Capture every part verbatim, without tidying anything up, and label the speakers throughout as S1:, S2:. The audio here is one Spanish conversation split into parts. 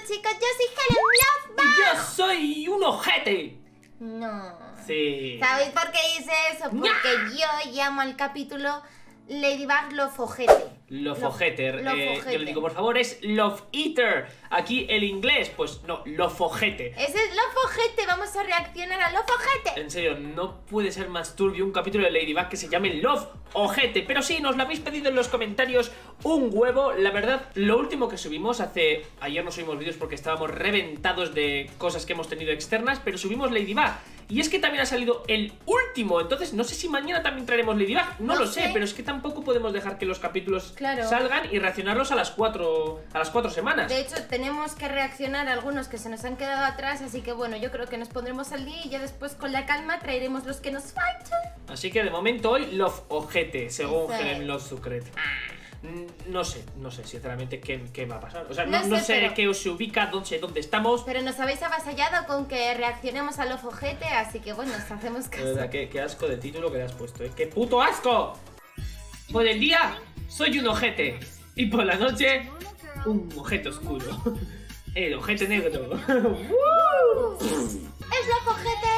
S1: chicos, yo soy Helen Love.
S2: ¡Yo soy un ojete!
S1: No.
S2: Sí.
S1: ¿Sabéis por qué hice eso? Porque yo llamo al capítulo Ladybug Love Ojete.
S2: Love Ojeter.
S1: Love
S2: Eh,
S1: Ojete.
S2: yo le digo, por favor, es Love Eater. Aquí el inglés, pues no, Love Ojete.
S1: Ese es Love Ojete, vamos a reaccionar a Love Ojete.
S2: En serio, no puede ser más turbio un capítulo de Ladybug que se llame Love Ojete. Pero sí, nos lo habéis pedido en los comentarios un huevo. La verdad, lo último que subimos hace... Ayer no subimos vídeos porque estábamos reventados de cosas que hemos tenido externas, pero subimos Ladybug. Y es que también ha salido el último. Entonces, no sé si mañana también traeremos Ladybug. No,
S1: No
S2: lo
S1: sé.
S2: sé, pero es que tampoco podemos dejar que los capítulos
S1: Claro.
S2: salgan y reaccionarlos a las cuatro, a las cuatro semanas.
S1: De hecho, tenemos que reaccionar a algunos que se nos han quedado atrás, así que bueno, yo creo que nos pondremos al día y ya después con la calma traeremos los que nos faltan.
S2: Así que de momento hoy Love Ojete, según
S1: Eso es.
S2: Helen Love Sucret. Mm, No sé, no sé sinceramente qué, qué va a pasar. O sea,
S1: No
S2: no, no
S1: sé,
S2: sé
S1: pero-
S2: qué os ubica, dónde, sé dónde estamos.
S1: Pero nos habéis avasallado con que reaccionemos a Love Ojete, así que bueno, os hacemos
S2: De verdad,
S1: caso.
S2: qué, qué asco de título que le has puesto, ¿eh? ¡Qué puto asco! Por el día soy un ojete y por la noche un ojete oscuro. El ojete negro. ¡Woo!
S1: ¡Es Love Ojete!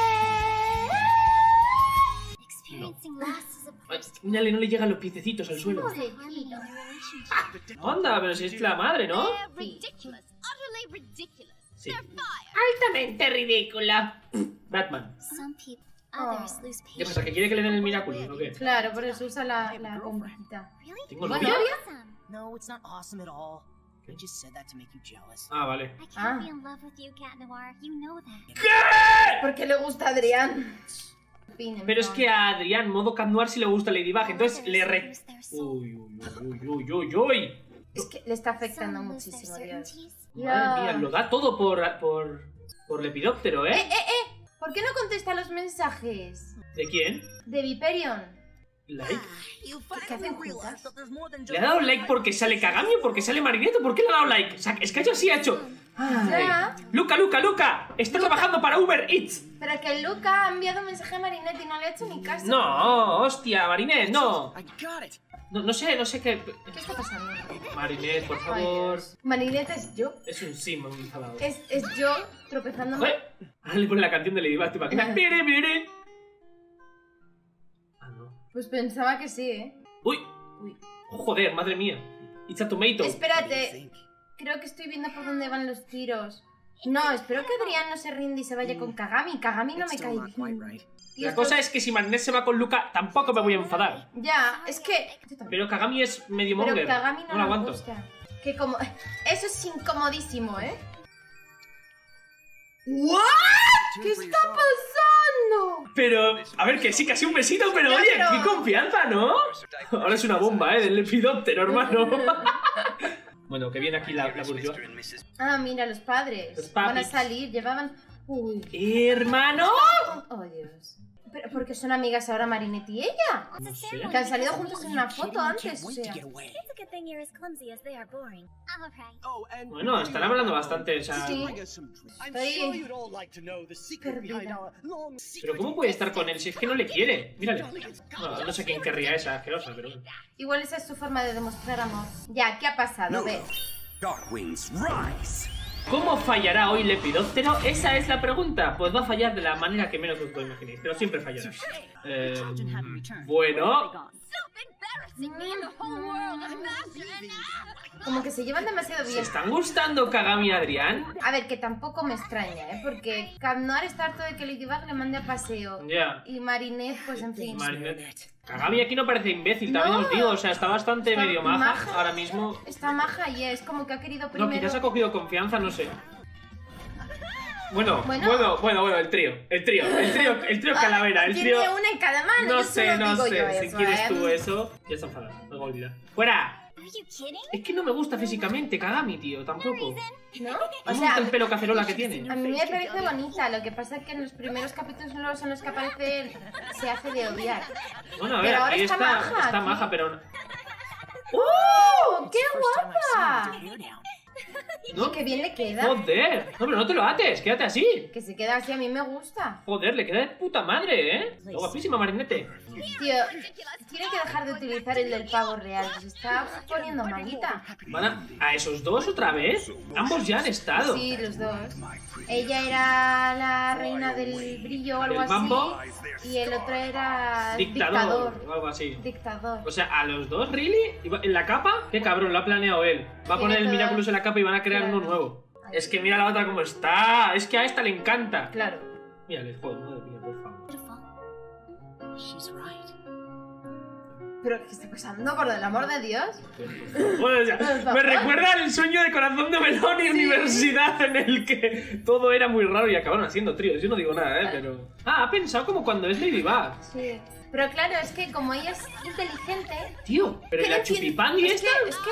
S2: Ay, mírale, no le llegan los piececitos al suelo.
S1: Pobrecito.
S2: Anda, pero si es la madre, ¿no? Sí. Altamente ridícula. Batman. ¿Qué pasa? ¿Que quiere que le den el Miraculous o qué?
S1: Claro, por eso usa la, la bombita.
S2: ¿Tengo
S1: Bueno,
S2: novia?
S3: No, it's not awesome at all. I just said that to make you jealous.
S2: Ah, vale.
S1: Ah.
S4: be in love with you, Cat Noir. You know that.
S1: Porque le gusta a Adrián. Fin, en
S2: Pero es
S1: plan.
S2: que a Adrián, modo Cat Noir, sí le gusta Ladybug, entonces le re... Uy, uy, uy, uy, uy, uy.
S1: Es que le está afectando muchísimo, Dios.
S2: Madre mía, lo da todo por, por, por Lepidóptero,
S1: ¡Eh,
S2: ¿eh?
S1: eh, eh! ¿Por qué no contesta los mensajes?
S2: ¿De quién?
S1: De Viperion.
S2: ¿Like?
S3: You
S1: ¿Qué hacen juntas?
S3: that there's more than
S2: ¿Le ha dado like porque sale Kagami o porque sale Marinette? ¿Por qué le ha dado like? O sea, es que ella sí ha hecho...
S1: Ya.
S2: Ay. Luca, Luca, Luca, está trabajando para Uber Eats.
S1: Pero que Luca ha enviado un mensaje a Marinette y no le ha hecho ni caso.
S2: No, hostia, Marinette, no.
S3: I got it.
S2: No, no sé, no sé qué...
S1: ¿Qué está pasando?
S2: Marinette, por
S1: Ay,
S2: favor.
S1: Dios. Marinette es yo.
S2: Es un sim, muy enfadado.
S1: Es, es yo tropezándome.
S2: Joder, ahora le pone la canción de Ladybug, ¿te imaginas? Mire, mire. Ah, no.
S1: Pues pensaba que sí, ¿eh?
S2: Uy,
S1: Uy.
S2: oh, joder, madre mía. It's a tomato.
S1: Espérate. Creo que estoy viendo por dónde van los tiros. No, espero que Adrián no se rinde y se vaya con Kagami. Kagami no
S3: It's
S1: me
S3: still
S1: cae
S3: not quite
S1: bien.
S3: right.
S1: Y
S2: La
S1: esto-
S2: cosa es que si Marinette se va con Luca, tampoco me voy a enfadar.
S1: Ya, es que... Yo también.
S2: Pero Kagami es medio
S1: Pero
S2: monger.
S1: Kagami no,
S2: no lo
S1: me
S2: aguanto.
S1: gusta. Que como... Eso es incomodísimo, ¿eh? ¿What? ¿Qué está pasando?
S2: Pero, a ver, que sí, casi un besito, pero
S1: Ya,
S2: oye,
S1: pero-
S2: qué confianza, ¿no? Ahora es una bomba, ¿eh? Del lepidóptero, hermano. Bueno, que viene aquí la, la bourgeois.
S1: Ah, mira, los padres.
S2: Los
S1: Van a
S2: papis.
S1: salir, llevaban... Uy.
S2: ¡Hermano!
S1: Oh, Dios. Pero porque son amigas ahora Marinette y ella.
S2: No sé.
S1: Que han salido juntos en una foto antes, o
S3: Wait to
S1: sea.
S3: get away.
S4: It's a good thing you're as clumsy as they are boring. All right.
S5: Oh, and
S2: Bueno, están hablando bastante, o sea...
S1: Sí.
S5: bring us some drinks. I'm
S1: Estoy
S5: sure you'd all like to know the secret behind
S1: perdida.
S5: our long
S2: Pero ¿cómo puede estar con él si es que no le quiere? Mírale. No, no sé quién querría esa asquerosa, pero...
S1: Igual esa es su forma de demostrar amor. Ya, ¿qué ha pasado? Ve.
S6: Darkwings, rise!
S2: ¿Cómo fallará hoy Lepidóptero? Esa es la pregunta. Pues va a fallar de la manera que menos os lo imaginéis, pero siempre fallará. Eh, bueno...
S1: Como que se llevan demasiado
S2: ¿Se
S1: bien.
S2: están gustando Kagami y Adrián?
S1: A ver, que tampoco me extraña, ¿eh? Porque Cat Noir está harto de que Ladybug le mande a paseo.
S2: Ya.
S1: Y Marinette, pues en fin.
S2: Marinette. Kagami aquí no parece imbécil, también
S1: No.
S2: os digo. O sea, está bastante
S1: Está
S2: medio maja,
S1: maja.
S2: ahora mismo.
S1: Está maja y es como que ha querido
S2: No,
S1: primero...
S2: quizás ha cogido confianza, no sé. Bueno,
S1: Bueno.
S2: bueno, bueno, bueno, el trío, el trío, el trío, el trío
S1: Ah,
S2: calavera, el
S1: tiene
S2: trío...
S1: una en cada mano.
S2: No
S1: yo
S2: sé,
S1: solo
S2: no
S1: digo
S2: sé,
S1: yo
S2: si
S1: eso,
S2: quieres
S1: ¿eh?
S2: tú eso... Ya está enfadado, no me olvidar. ¡Fuera!
S4: Are you kidding?
S2: Es que no me gusta físicamente Kagami, tío, tampoco.
S1: ¿No?
S2: No
S1: O
S2: me
S1: sea,
S2: gusta el pelo cacerola que tiene.
S1: a mí me parece bonita. Lo que pasa es que en los primeros capítulos en los que aparece se hace de odiar.
S2: Bueno, a ver,
S1: Pero ahora
S2: aquí
S1: está
S2: está,
S1: maja,
S2: está
S1: aquí.
S2: maja, pero...
S1: ¡Oh! ¡Qué
S3: First time I've seen
S1: guapa!
S3: you with your hair down.
S2: ¿No?
S1: Qué bien le queda.
S2: Joder. No, pero no te lo ates, quédate así.
S1: Que se queda así, a mí me gusta.
S2: Joder, le queda de puta madre, ¿eh? Está guapísima, Marinette.
S1: Tío, tiene que dejar de utilizar el del pavo real. Se está poniendo malita.
S2: ¿Van a, a esos dos otra vez? Ambos ya han estado.
S1: Sí, los dos. Ella era la reina del brillo o algo
S2: ¿Del mambo?
S1: así. Y el otro era
S2: Dictador,
S1: dictador.
S2: o algo así.
S1: Dictador.
S2: O sea, a los dos, ¿really? ¿Y va- ¿En la capa? Qué cabrón, lo ha planeado él. Va a poner el
S1: Tiene todo-
S2: Miraculous en la capa y van a crear
S1: Claro.
S2: uno nuevo. Es que mira la otra como está. Es que a esta le encanta.
S1: Claro.
S2: Mírale, joder, madre mía, por favor.
S3: Beautiful. She's right.
S1: ¿Pero qué está pasando, por el amor de Dios?
S2: Joder, o sea, me recuerda el sueño de Corazón de Melón y universidad en el que todo era muy raro y acabaron haciendo tríos. Yo no digo nada, ¿eh? Pero... Ah, ha pensado como cuando es Ladybug.
S1: Sí. Pero claro, es que como ella es inteligente...
S2: Tío, pero ¿y
S1: que
S2: la
S1: no entiende-
S2: chupipandi
S1: es
S2: esta?
S1: que, es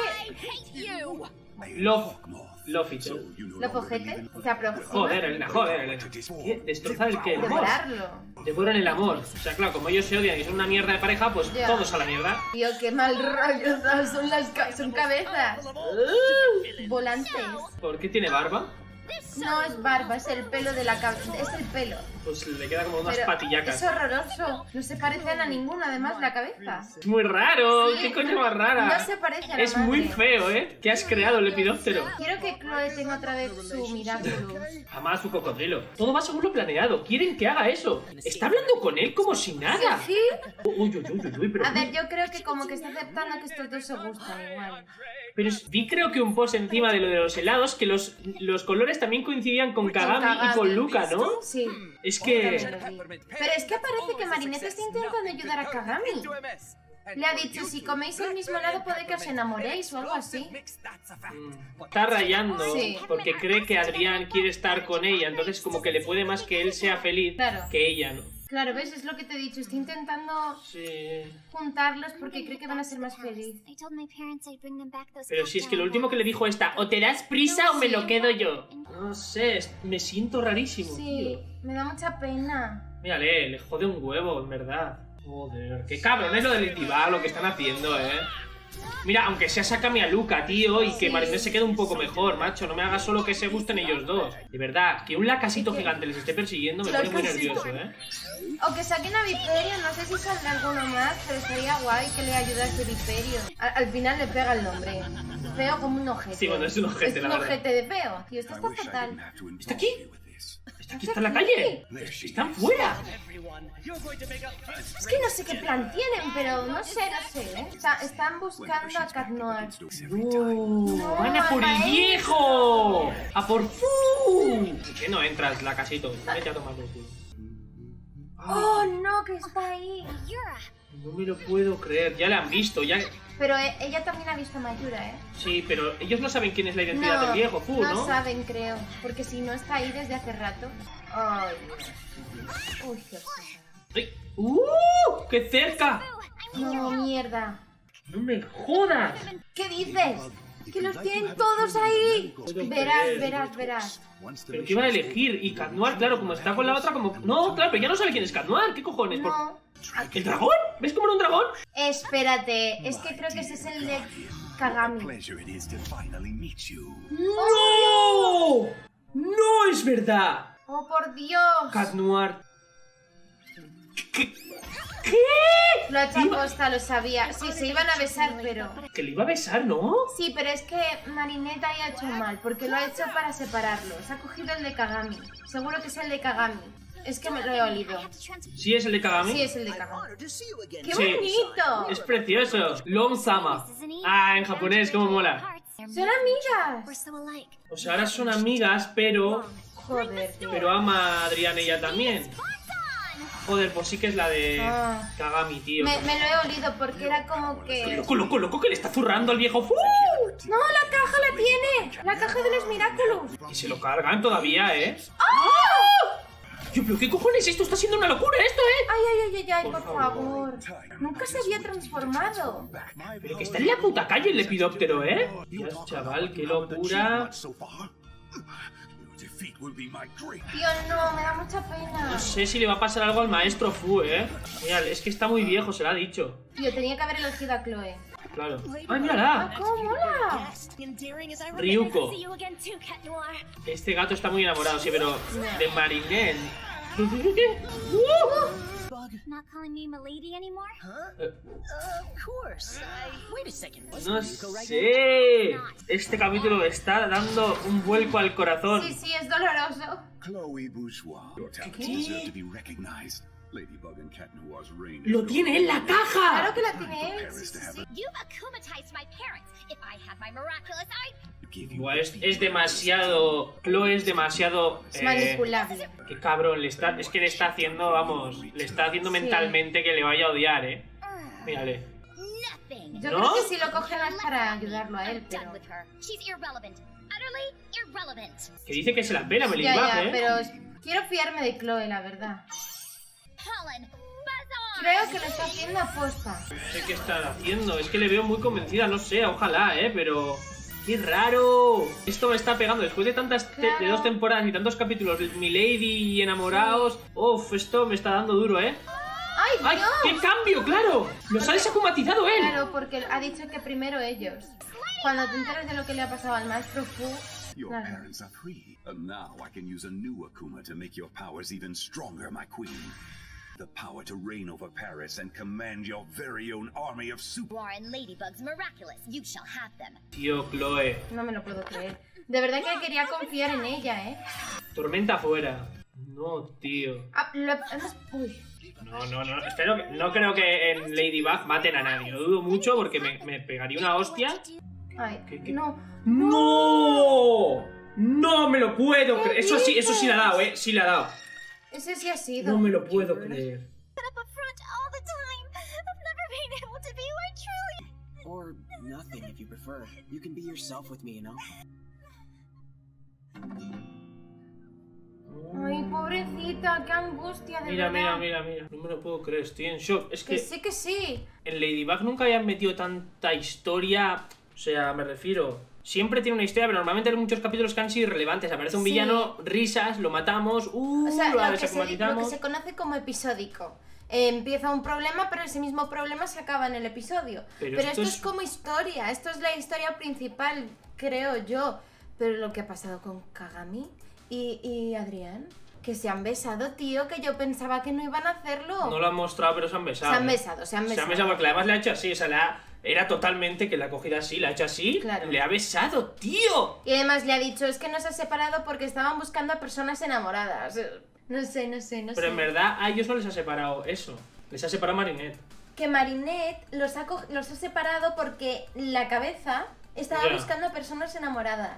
S1: que...
S2: Love. Love it.
S1: ¿Lo cojete? Se aproxima.
S2: Joder, Elena, joder, Elena. ¿Qué? ¿Destrozar el qué? ¿El amor?
S1: Devorarlo.
S2: Devoran el amor. O sea, claro, como ellos se odian y son una mierda de pareja, pues
S1: Ya.
S2: todos a la mierda.
S1: Tío, qué mal rollo, ¿sabes? Son las ca- son cabezas. Volantes.
S2: ¿Por qué tiene barba?
S1: No es barba, es el pelo de la cabeza. Es el pelo.
S2: Pues le queda como unas
S1: Pero
S2: patillacas.
S1: es horroroso. No se parecen a ninguna, además, la cabeza.
S2: Es muy raro.
S1: Sí.
S2: ¿Qué coño más rara?
S1: No se parece a la
S2: Es muy
S1: madre.
S2: feo, ¿eh? ¿Qué has creado, el lepidóptero?
S1: Quiero que Chloe tenga otra vez su Miraculous.
S2: Jamás su cocodrilo. Todo va según lo planeado. Quieren que haga eso. Está hablando con él como si nada.
S1: ¿Sí?
S2: Uy, uy, uy, uy, uy, pero...
S1: A ver, yo creo que como que está aceptando que estos dos se gustan igual.
S2: Pero es- vi creo que un post encima de lo de los helados que los, los colores también coincidían con Kagami y
S1: Kagami.
S2: con Luca, ¿no?
S1: Sí.
S2: Es
S1: También
S2: que...
S1: lo vi. Pero es que parece que Marinette está intentando ayudar a Kagami. Le ha dicho, si coméis el mismo helado puede que os enamoréis o algo así.
S2: mm, Está rayando
S1: Sí.
S2: porque cree que Adrián quiere estar con ella. Entonces como que le puede más que él sea feliz
S1: Claro.
S2: que ella, ¿no?
S1: Claro, ¿ves? Es lo que te he dicho. Está intentando
S2: Sí...
S1: juntarlos porque cree que van a ser más felices.
S4: I told my parents I'd bring them back those
S2: Pero si es que lo
S4: countdown
S2: último que le dijo esta, o te das prisa o me lo
S1: Sí.
S2: quedo yo. No sé, es- me siento rarísimo,
S1: Sí,
S2: tío.
S1: me da mucha pena.
S2: Mírale, le jode un huevo, en verdad. Joder, qué cabrón es lo del Ladybug, lo que están haciendo, eh. Mira, aunque sea sácame a Luca, tío, y que
S1: Sí.
S2: Marinette se quede un poco mejor, macho. No me hagas solo que se gusten ellos dos. De verdad, que un lacasito gigante les esté persiguiendo me pone muy
S1: Lacasito.
S2: nervioso, eh.
S1: O que saquen a Viperio, no sé si saldrá alguno más, pero estaría guay que le ayudase Viperio. Al, al final le pega el nombre. Feo como un ojete.
S2: Sí, bueno, es un ojete,
S1: Es
S2: la
S1: un
S2: verdad.
S1: ojete de feo. Tío, esto está fatal.
S2: ¿Está aquí? ¿Está aquí? ¿Está en la calle? ¡Están fuera!
S1: Es que no sé qué plan tienen, pero no sé, no sé, ¿eh? Está- están buscando a Cat Noir.
S2: ¡No! ¡Van a por el viejo! ¡A por Fu! ¿Por qué no entras, lacasito? Vete a tomar por culo.
S1: ¡Oh, no! Que está ahí.
S4: Yura.
S2: No me lo puedo creer. Ya la han visto, ya...
S1: Pero eh, ella también ha visto a Mayura, ¿eh?
S2: Sí, pero ellos no saben quién es la identidad
S1: No,
S2: del viejo Fu, ¿no?
S1: no saben, creo. Porque si no está ahí desde hace rato. Ay, Dios. Uy, Dios.
S2: ¡Ay! ¡Uh! ¡Qué cerca!
S1: No, mierda.
S2: ¡No me jodas!
S1: ¿Qué dices? ¡Que los tienen todos ahí!
S2: Puedo
S1: Verás,
S2: creer.
S1: verás, verás.
S2: ¿Pero qué iban a elegir? Y Cat Noir, claro, como está con la otra, como... No, claro, pero ya no sabe quién es Cat Noir. ¿Qué cojones? ¿Por-
S1: No.
S2: ¿El dragón? ¿Ves cómo era un dragón?
S1: Espérate, es que creo que ese es el de Kagami.
S6: Pleasure it is to finally meet you.
S2: ¡No! ¡No es verdad!
S1: ¡Oh, por Dios!
S2: Cat Noir... ¿Qué?
S1: Lo ha hecho a posta, lo sabía. Sí, se iban a besar, pero...
S2: Que le iba a besar, ¿no?
S1: Sí, pero es que Marinette ahí ha hecho mal, porque lo ha hecho para separarlos. Ha cogido el de Kagami. Seguro que es el de Kagami. Es que me lo he olido.
S2: ¿Sí es el de Kagami?
S1: Sí, es el de Kagami. ¡Qué
S2: Sí.
S1: bonito!
S2: Es precioso. Lom-sama. Ah, en japonés, cómo mola.
S1: ¡Son amigas!
S4: We're so alike.
S2: O sea, ahora son amigas, pero...
S1: Joder, tío.
S2: Pero ama a Adrián ella también. Joder, pues sí que es la de
S1: Ah.
S2: Kagami, tío.
S1: Me, me lo he olido porque era como que...
S2: Loco, loco, loco, que le está zurrando al viejo Fu.
S1: ¡No, la caja la tiene! ¡La caja de los Miraculous!
S2: Y se lo cargan todavía, ¿eh?
S1: ¡Ah!
S2: Tío, pero ¿qué cojones? Esto está siendo una locura, esto, ¿eh?
S1: ¡Ay, ay, ay, ay, ay,
S2: Por
S1: por favor! Nunca se había transformado.
S2: Pero que está en la puta calle el lepidóptero, ¿eh? Dios, chaval, qué locura.
S6: So far, your defeat will be my great.
S1: Tío, no, me da mucha pena.
S2: No sé si le va a pasar algo al maestro Fu, ¿eh? Mira, es que está muy viejo, se lo ha dicho.
S1: Tío, tenía que haber elegido a Chloe.
S2: Claro.
S3: Ladybug,
S2: ¡Ay, mírala!
S1: ¿Cómo mola?
S3: guest, endearing as I remember.
S2: Ryuko.
S4: See you again too, Cat Noir.
S2: Este gato está muy enamorado, sí, pero de Marinette.
S3: Bug.
S4: Not calling me milady anymore?
S3: Huh?
S2: Eh,
S3: Of course. I... Wait a second. Wasn't
S2: No
S3: Ryuko right
S2: sé. Este capítulo me está dando un vuelco al corazón.
S1: Sí, sí, es doloroso.
S6: Chloe Bourgeois, your talents deserve to be recognized. Ladybug and Cat Noir's reign.
S2: ¡Lo tiene en la caja!
S1: Claro que la tiene él.
S6: Paris to have a
S4: You've akumatized my parents. If I had my miraculous eye,
S6: give you
S2: Buah, es, es demasiado... Chloe es demasiado...
S1: Es
S2: eh,
S1: manipulable.
S2: qué cabrón, le está, es que le está haciendo, vamos, le está haciendo
S1: Sí.
S2: mentalmente que le vaya a odiar, ¿eh? Mírale.
S4: nothing.
S1: Yo
S2: ¿No?
S1: creo que si lo cogen es para ayudarlo a él,
S4: I'm
S1: pero...
S4: done with her. She's irrelevant. Utterly irrelevant.
S2: Que dice que se la pena,
S1: Ya,
S2: Melibag,
S1: ya,
S2: ¿eh?
S1: pero es- quiero fiarme de Chloe, la verdad.
S4: Pollen, buzz on.
S1: Creo que lo está haciendo aposta.
S2: No sé qué está haciendo, es que le veo muy convencida, no sé, ojalá, ¿eh? Pero... ¡Qué raro! Esto me está pegando, después de tantas te-
S1: Claro.
S2: de dos temporadas y tantos capítulos, Milady y enamorados... Uf, esto me está dando duro, ¿eh?
S1: ¡Ay,
S2: ¡Ay,
S1: Dios!
S2: qué cambio, claro! ¡Los ha desacumatizado él!
S1: Claro, porque ha dicho que primero ellos. Cuando te enteras de lo que le ha pasado al maestro Fu...
S6: Your
S1: Claro.
S6: parents are free, and now I can use a new Akuma to make your powers even stronger, my queen. The power to reign over Paris and command your very own army of super...
S4: Warren Ladybug's miraculous. You shall have them.
S2: Tío, Chloe.
S1: No me lo puedo creer. De verdad que quería confiar en ella, ¿eh?
S2: Tormenta afuera. No, tío.
S1: Ah, lo- hemos- Uy.
S2: No, no, no. Espero que... No creo que en Ladybug maten a nadie. Lo dudo mucho porque me, me pegaría una hostia.
S1: Ay,
S2: ¿Qué- qué?
S1: no.
S2: ¡No! ¡No me lo puedo creer!
S1: ¿Qué
S2: Eso sí, eso sí le ha dado,
S1: dices?
S2: ¿eh? Sí le ha dado.
S1: Ese sí ha sido.
S2: No me lo puedo creer.
S4: Put up a front all the time. I've never been able to be who I truly.
S3: Or nothing, if you prefer. You can be yourself with me, you know?
S1: Ay, pobrecita, qué angustia, de
S2: Mira,
S1: verdad.
S2: mira, mira, mira. No me lo puedo creer, estoy en shock. Es
S1: Que
S2: que
S1: sí, que sí.
S2: en Ladybug nunca habían metido tanta historia. O sea, me refiero. Siempre tiene una historia, pero normalmente hay muchos capítulos que han sido irrelevantes. Aparece un
S1: Sí.
S2: villano, risas, lo matamos, uh,
S1: O sea,
S2: lo
S1: lo que, se, lo
S2: desacumatizamos.
S1: que se conoce como episódico. Eh, empieza un problema, pero ese mismo problema se acaba en el episodio.
S2: Pero
S1: Pero,
S2: esto
S1: esto,
S2: es-
S1: es... como historia, esto es la historia principal, creo yo. Pero lo que ha pasado con Kagami y, y Adrián, que se han besado, tío, que yo pensaba que no iban a hacerlo.
S2: No lo han mostrado, pero se han besado.
S1: Se han besado, se han
S2: Se
S1: besado.
S2: han besado porque además le ha hecho así, o sea, le ha- era totalmente que la ha cogido así, la ha hecho así,
S1: Claro.
S2: le ha besado, tío.
S1: Y además le ha dicho, es que no se ha separado porque estaban buscando a personas enamoradas. No sé, no sé, no
S2: Pero
S1: sé.
S2: en verdad a ellos no les ha separado eso, les ha separado Marinette.
S1: Que Marinette los ha, co- los ha separado porque la cabeza estaba
S2: Ya.
S1: buscando a personas enamoradas.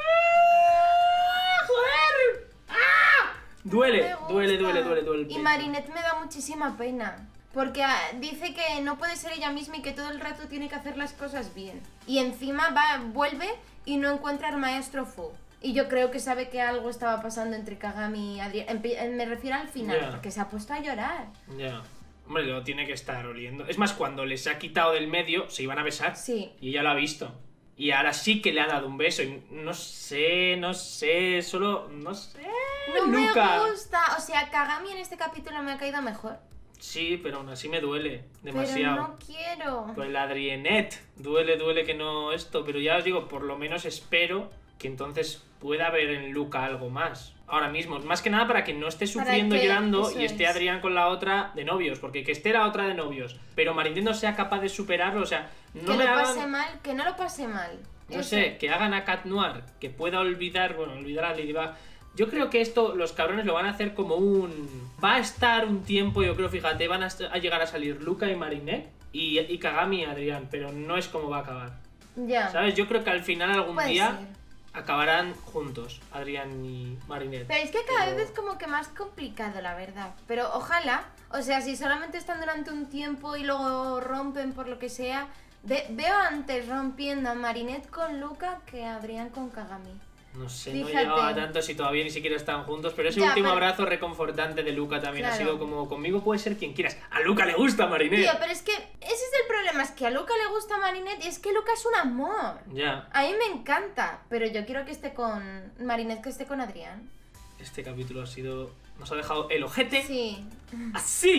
S2: ¡Joder! ¡Ah! Duele,
S1: Me gusta.
S2: duele, duele, duele, duele. el
S1: Y
S2: pecho.
S1: Marinette me da muchísima pena. Porque ah, dice que no puede ser ella misma y que todo el rato tiene que hacer las cosas bien. Y encima va, vuelve y no encuentra al maestro Fu. Y yo creo que sabe que algo estaba pasando entre Kagami y Adrián. Empe- Me refiero al final,
S2: Ya.
S1: porque se ha puesto a llorar.
S2: Ya. Hombre, lo tiene que estar oliendo. Es más, cuando les ha quitado del medio, se iban a besar.
S1: Sí.
S2: Y ella lo ha visto. Y ahora sí que le ha dado un beso. Y no sé, no sé, solo. No sé.
S1: No
S2: Luca.
S1: me gusta. O sea, Kagami en este capítulo me ha caído mejor.
S2: Sí, pero aún así me duele demasiado.
S1: Pero no quiero.
S2: Pues la Adriennette, duele, duele que no esto, pero ya os digo, por lo menos espero que entonces pueda haber en Luca algo más. Ahora mismo, más que nada para que no esté
S1: Para
S2: sufriendo y
S1: que-
S2: llorando
S1: eso
S2: y esté
S1: es.
S2: Adrián con la otra de novios, porque que esté la otra de novios, pero Marinette no sea capaz de superarlo, o sea, no
S1: que
S2: me
S1: lo
S2: hagan,
S1: pase mal, que no lo pase mal.
S2: no
S1: Eso.
S2: sé, que hagan a Cat Noir, que pueda olvidar, bueno, olvidar a Ladybug. Yo creo que esto los cabrones lo van a hacer como un... Va a estar un tiempo, yo creo, fíjate, van a, a llegar a salir Luca y Marinette y, y Kagami y Adrián, pero no es como va a acabar.
S1: Ya.
S2: ¿Sabes? Yo creo que al final algún
S1: Puede
S2: día
S1: ser.
S2: acabarán juntos, Adrián y Marinette.
S1: Pero es que cada
S2: Pero-
S1: vez es como que más complicado, la verdad. Pero ojalá, o sea, si solamente están durante un tiempo y luego rompen por lo que sea, ve- veo antes rompiendo a Marinette con Luca que a Adrián con Kagami.
S2: No sé,
S1: Fíjate.
S2: no llegaba a tanto si todavía ni siquiera están juntos, pero ese
S1: Ya,
S2: último
S1: pero-
S2: abrazo reconfortante de Luca también ha
S1: Claro.
S2: sido como, conmigo puede ser quien quieras. A Luca le gusta Marinette.
S1: Tío, pero es que ese es el problema, es que a Luca le gusta Marinette y es que Luca es un amor.
S2: Ya,
S1: A mí me encanta, pero yo quiero que esté con Marinette, que esté con Adrián.
S2: este capítulo ha sido... Nos ha dejado el ojete
S1: Sí.
S2: así.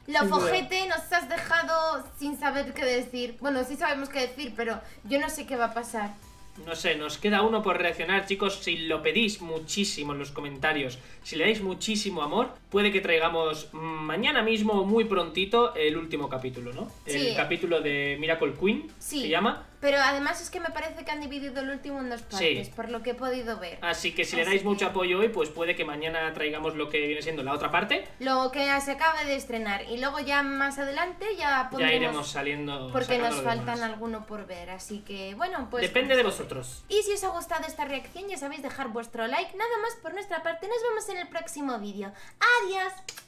S1: Lo
S2: Sin duda.
S1: fojete, nos has dejado sin saber qué decir. Bueno, sí sabemos qué decir, pero yo no sé qué va a pasar.
S2: No sé, nos queda uno por reaccionar, chicos. Si lo pedís muchísimo en los comentarios, si le dais muchísimo amor, puede que traigamos mañana mismo o muy prontito el último capítulo, ¿no?
S1: Sí.
S2: El capítulo de Miracle Queen,
S1: Sí.
S2: se llama.
S1: Pero además es que me parece que han dividido el último en dos partes,
S2: Sí.
S1: por lo que he podido ver.
S2: Así que si le
S1: Así
S2: dais
S1: que-
S2: mucho apoyo hoy, pues puede que mañana traigamos lo que viene siendo la otra parte.
S1: Lo que se acaba de estrenar. Y luego ya más adelante ya
S2: Ya
S1: pondremos...
S2: iremos saliendo.
S1: Porque
S2: sacando
S1: nos
S2: lo
S1: faltan
S2: demás.
S1: alguno por ver. Así que, bueno, pues...
S2: Depende de
S1: como
S2: vosotros.
S1: Y si os ha gustado esta reacción, ya sabéis dejar vuestro like. Nada más por nuestra parte. Nos vemos en el próximo vídeo. ¡Adiós!